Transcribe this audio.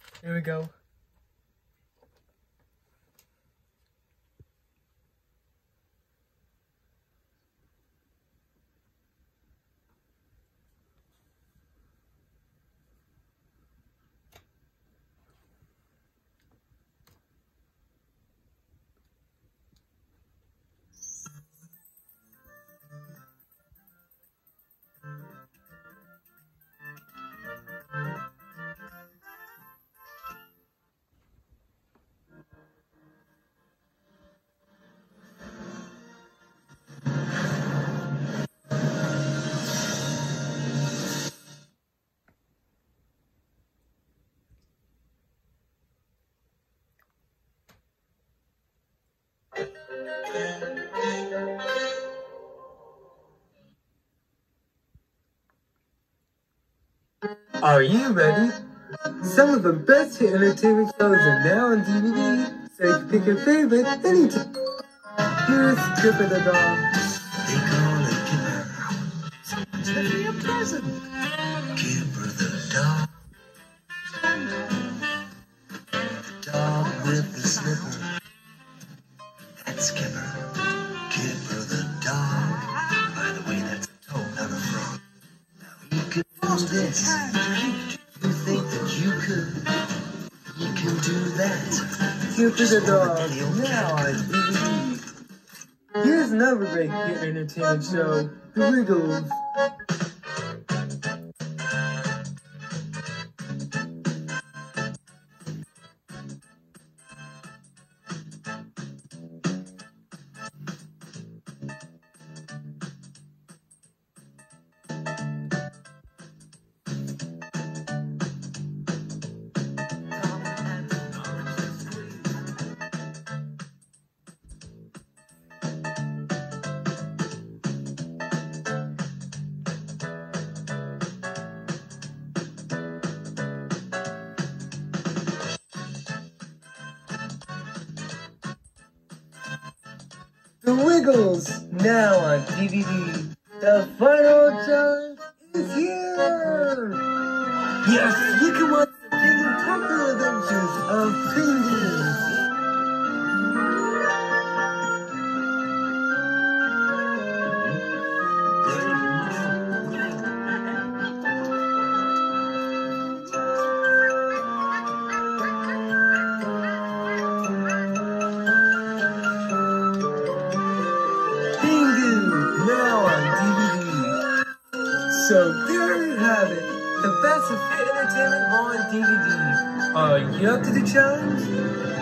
Here we go. Are you ready? Some of the best hit entertainment shows are now on DVD, so you can pick your favorite anytime. Here's Kipper the dog. They call it Kipper. Send me a present. Kipper the dog. The dog with the slipper. That's Kipper. Kipper the dog. By the way, that's a toe, not a frog. Now he could do this. You think that you could? You can do that. Kipper the dog, now on DVD. Here's another great hit entertainment show, The Wiggles. The Wiggles, now on DVD. The final challenge is here! Yes, you can watch the spectacular adventures of penguins. Now on DVD. So there you have it, the best of hit entertainment on DVD. Are you up to the challenge?